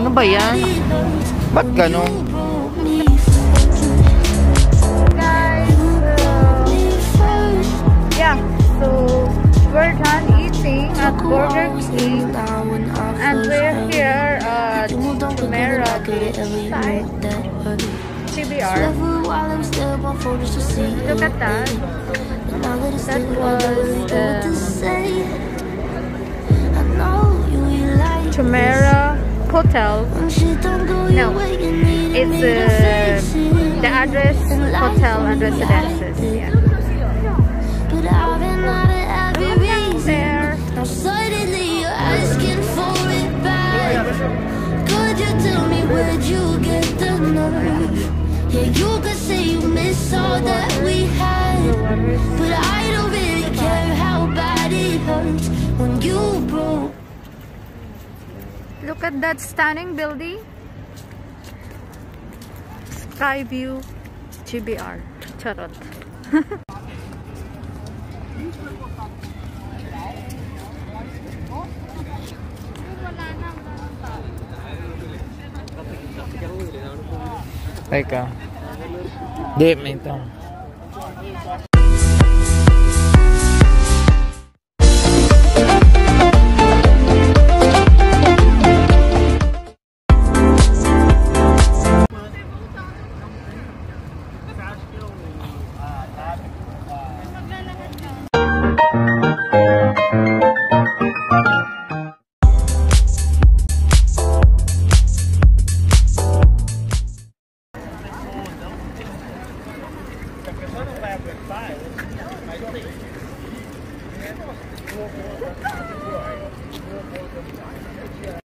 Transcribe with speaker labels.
Speaker 1: Ano ba yan? Ba't ganun?
Speaker 2: Yeah, so we're done eating at Burger King and we're here at Jumeirah side, TBR. Look at that. That was Jumeirah Hotel. No, it's the address hotel and residences. Yeah. There.
Speaker 3: Now suddenly you're asking for it back. Could you tell me where'd you get the nerve? Yeah, you could say you miss all that we had, but I don't really care how bad it hurts when you broke.
Speaker 2: Look at that stunning building. Skyview GBR. Charot.
Speaker 1: Teka. Di, may ito.